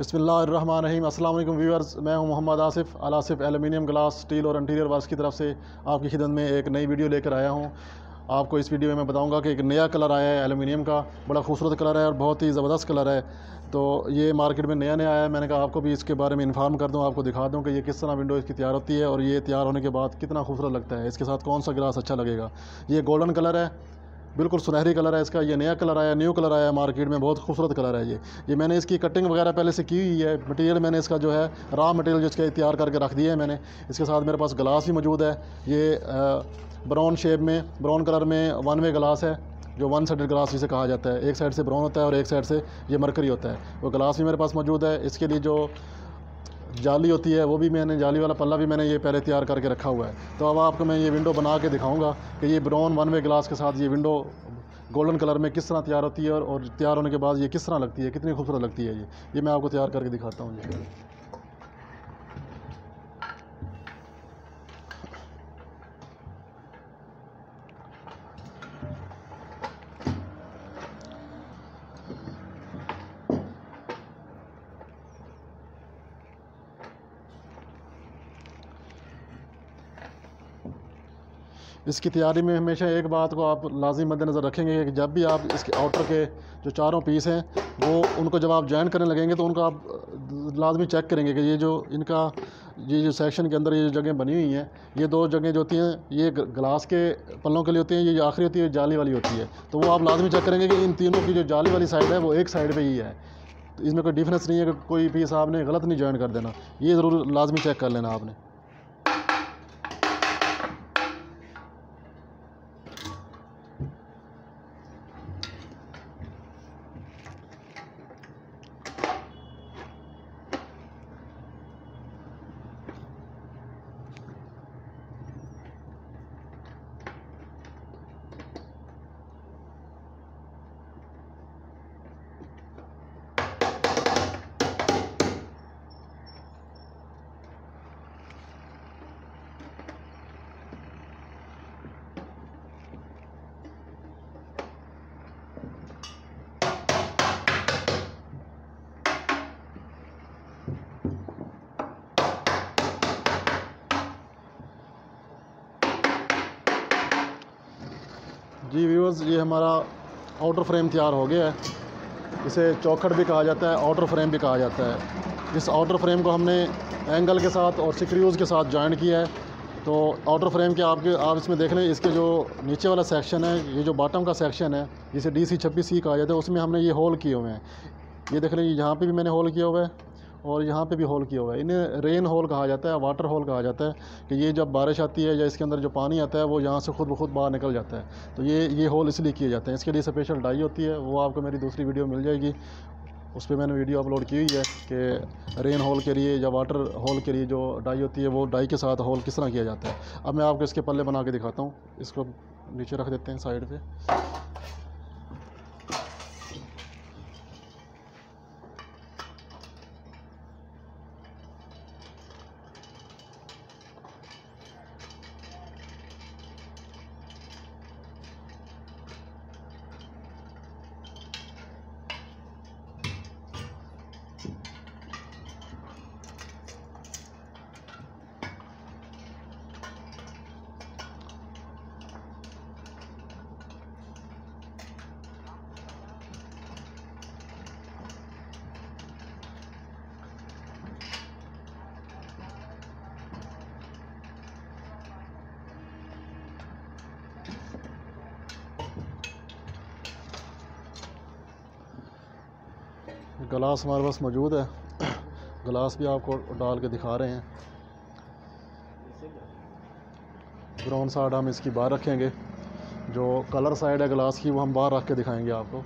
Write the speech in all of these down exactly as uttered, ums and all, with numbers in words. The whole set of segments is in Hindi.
बिस्मिल्लाहिर्रहमानिर्रहीम। अस्सलाम वालेकुम व्यूअर्स, मैं हूं Mohammad Asif Al Asif aluminium glass steel और इंटीरियर वर्क्स की तरफ से आपकी खिदमत में एक नई वीडियो लेकर आया हूं। आपको इस वीडियो में मैं बताऊंगा कि एक नया कलर आया है एल्युमिनियम का, बड़ा खूबसूरत कलर है और बहुत ही ज़बरदस्त कलर है। तो ये मार्केट में नया नया आया है, मैंने कहा आपको भी इसके बारे में इन्फॉर्म कर दूँ, आपको दिखा दूँ कि ये किस तरह विंडो इसकी तैयार होती है और ये तैयार होने के बाद कितना खूबसूरत लगता है, इसके साथ कौन सा ग्लास अच्छा लगेगा। ये गोल्डन कलर है, बिल्कुल सुनहरी कलर है इसका। ये नया कलर आया, न्यू कलर आया मार्केट में, बहुत खूबसूरत कलर है ये ये मैंने इसकी कटिंग वगैरह पहले से की हुई है। मटेरियल मैंने इसका जो है रॉ मटेरियल जिसका तैयार करके रख दिया है मैंने। इसके साथ मेरे पास ग्लास भी मौजूद है। ये ब्राउन शेप में, ब्राउन कलर में वन वे ग्लास है, जो वन साइडेड ग्लास जिसे कहा जाता है। एक साइड से ब्राउन होता है और एक साइड से ये मरकरी होता है। वो ग्लास भी मेरे पास मौजूद है। इसके लिए जो जाली होती है वो भी मैंने, जाली वाला पल्ला भी मैंने ये पहले तैयार करके रखा हुआ है। तो अब आपको मैं ये विंडो बना के दिखाऊंगा कि ये ब्राउन वन वे ग्लास के साथ ये विंडो गोल्डन कलर में किस तरह तैयार होती है और, और तैयार होने के बाद ये किस तरह लगती है, कितनी खूबसूरत लगती है ये ये मैं आपको तैयार करके दिखाता हूँ। ये इसकी तैयारी में हमेशा एक बात को आप लाजिम मद्देनज़र रखेंगे कि जब भी आप इसके आउटर के जो चारों पीस हैं वो उनको जब आप जॉइन करने लगेंगे तो उनको आप लाजमी चेक करेंगे कि ये जो इनका ये जो सेक्शन के अंदर ये जो जगह बनी हुई हैं, ये दो जगह जो होती हैं ये ग्लास के पल्लों के लिए होती हैं, ये जो आखिरी होती है जाली वाली होती है। तो वो आप लाजमी चेक करेंगे कि इन तीनों की जो जाली वाली साइड है वो एक साइड पर ही है। तो इसमें कोई डिफरेंस नहीं है कि कोई पीस आपने गलत नहीं जॉइन कर देना, ये ज़रूर लाजमी चेक कर लेना आपने। जी व्यूअर्स, ये हमारा आउटर फ्रेम तैयार हो गया है। इसे चौखट भी कहा जाता है, आउटर फ्रेम भी कहा जाता है। इस आउटर फ्रेम को हमने एंगल के साथ और स्क्रूज़ के साथ जॉइन किया है। तो आउटर फ्रेम के आपके आप इसमें देख लें, इसके जो नीचे वाला सेक्शन है, ये जो बॉटम का सेक्शन है जिसे डी सी छब्बीस सी कहा जाता है, उसमें हमने ये होल किए हुए हैं। ये देख लें, यहाँ पे भी मैंने होल किया हुआ है और यहाँ पे भी होल किया हुआ है। इन्हें रेन होल कहा जाता है, वाटर होल कहा जाता है कि ये जब बारिश आती है या इसके अंदर जो पानी आता है वो यहाँ से खुद ब खुद बाहर निकल जाता है। तो ये ये होल इसलिए किए जाते हैं। इसके लिए स्पेशल डाई होती है, वो आपको मेरी दूसरी वीडियो मिल जाएगी, उस पर मैंने वीडियो अपलोड की हुई है कि रेन होल के लिए या वाटर होल के लिए जो डाई होती है वो डाई के साथ होल किस तरह किया जाता है। अब मैं आपको इसके पल्ले बना के दिखाता हूँ। इसको नीचे रख देते हैं साइड पर। ग्लास हमारे पास मौजूद है, ग्लास भी आपको डाल के दिखा रहे हैं। ब्राउन साइड हम इसकी बाहर रखेंगे, जो कलर साइड है ग्लास की वो हम बाहर रख के दिखाएंगे आपको।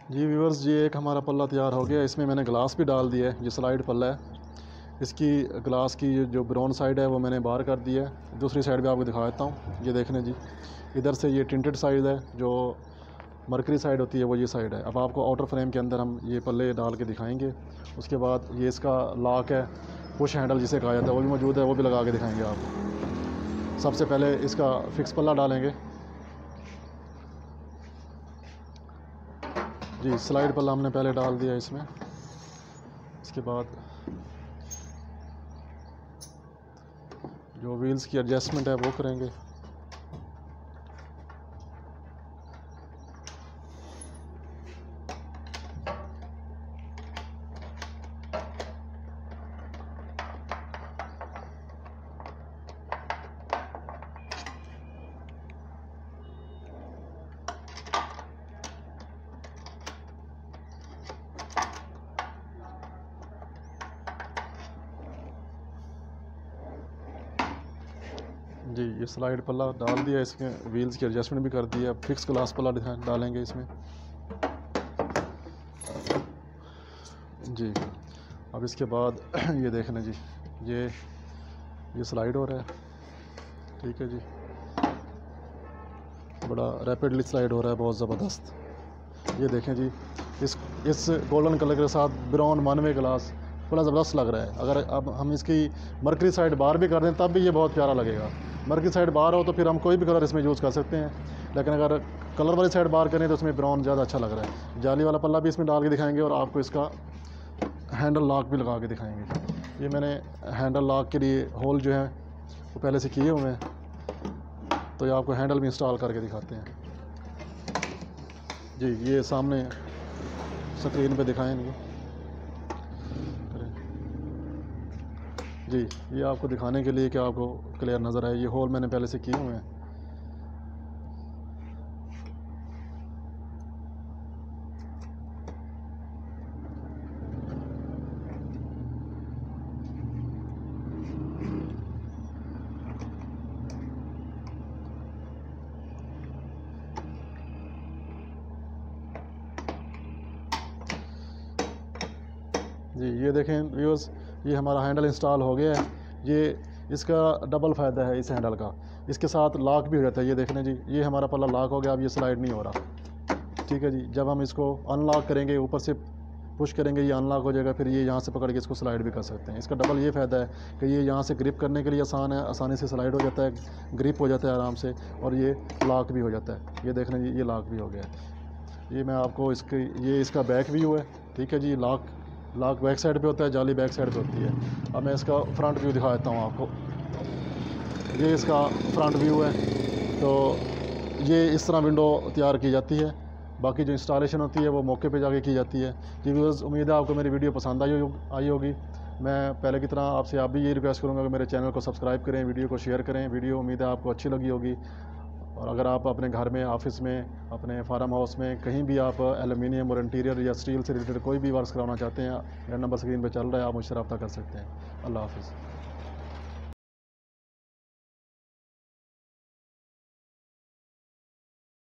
जी व्यूअर्स, ये एक हमारा पल्ला तैयार हो गया। इसमें मैंने ग्लास भी डाल दिया है। जो स्लाइड पल्ला है, इसकी ग्लास की जो ब्राउन साइड है वो मैंने बाहर कर दी है। दूसरी साइड भी आपको दिखा देता हूँ। ये देखने जी, इधर से ये टिंटेड साइड है, जो मरकरी साइड होती है वो ये साइड है। अब आपको आउटर फ्रेम के अंदर हम ये पल्ले डाल के दिखाएंगे। उसके बाद ये इसका लॉक है, पुश हैंडल जिसे कहा जाता है, वो भी मौजूद है, वो भी लगा के दिखाएंगे आपको। सबसे पहले इसका फिक्स पल्ला डालेंगे जी। स्लाइड पल्ला हमने पहले डाल दिया इसमें। इसके बाद जो व्हील्स की एडजस्टमेंट है वो करेंगे। जी, ये स्लाइड पल्ला डाल दिया, इसमें व्हील्स की एडजस्टमेंट भी कर दी है। अब फिक्स ग्लास पल्ला डालेंगे इसमें जी। अब इसके बाद ये देखना जी, ये ये स्लाइड हो रहा है, ठीक है जी। बड़ा रैपिडली स्लाइड हो रहा है, बहुत ज़बरदस्त। ये देखें जी, इस इस गोल्डन कलर के साथ ब्राउन मानवे ग्लास बड़ा ज़बरदस्त लग रहा है। अगर अब हम इसकी मरकरी साइड बार भी कर दें तब भी ये बहुत प्यारा लगेगा। मरकरी साइड बार हो तो फिर हम कोई भी कलर इसमें यूज़ कर सकते हैं, लेकिन अगर कलर वाली साइड बार करें तो उसमें ब्राउन ज़्यादा अच्छा लग रहा है। जाली वाला पल्ला भी इसमें डाल के दिखाएंगे और आपको इसका हैंडल लॉक भी लगा के दिखाएंगे। ये मैंने हैंडल लॉक के लिए होल जो है वो पहले से किए हुए हैं, तो ये आपको हैंडल भी इंस्टॉल करके दिखाते हैं जी। ये सामने स्क्रीन पे दिखाएंगे जी। ये आपको दिखाने के लिए कि आपको क्लियर नज़र आए, ये होल मैंने पहले से किए हुए हैं। जी, ये देखें व्यूअर्स, ये हमारा हैंडल इंस्टॉल हो गया है। ये इसका डबल फ़ायदा है इस हैंडल का, इसके साथ लॉक भी हो जाता है। ये देखने जी, ये हमारा पल्ला लॉक हो गया, अब ये स्लाइड नहीं हो रहा, ठीक है जी। जब हम इसको अनलॉक करेंगे, ऊपर से पुश करेंगे, ये अनलॉक हो जाएगा, फिर ये यहाँ से पकड़ के इसको स्लाइड भी कर सकते हैं। इसका डबल ये फ़ायदा है कि ये यहाँ से ग्रिप करने के लिए आसान है, आसानी से स्लाइड हो जाता है, ग्रिप हो जाता है आराम से, और ये लॉक भी हो जाता है। ये देख लें जी, ये लॉक भी हो गया है। ये मैं आपको इसकी ये इसका बैक व्यू है, ठीक है जी। लॉक लॉक बैक साइड पे होता है, जाली बैक साइड पे होती है। अब मैं इसका फ्रंट व्यू दिखा देता हूँ आपको। ये इसका फ्रंट व्यू है। तो ये इस तरह विंडो तैयार की जाती है। बाकी जो इंस्टॉलेशन होती है वो मौके पे जाके की जाती है जी। व्यूअर्स, उम्मीद है आपको मेरी वीडियो पसंद आई हो आई होगी। मैं पहले की तरह आपसे आप भी ये रिक्वेस्ट करूँगा कि मेरे चैनल को सब्सक्राइब करें, वीडियो को शेयर करें। वीडियो उम्मीद है आपको अच्छी लगी होगी। और अगर आप अपने घर में, ऑफिस में, अपने फार्म हाउस में, कहीं भी आप एलुमिनियम और इंटीरियर या स्टील से रिलेटेड कोई भी वर्क कराना चाहते हैं, मेरा नंबर स्क्रीन पर चल रहा है, आप मुझसे रब्ता कर सकते हैं। अल्लाह हाफ़िज़।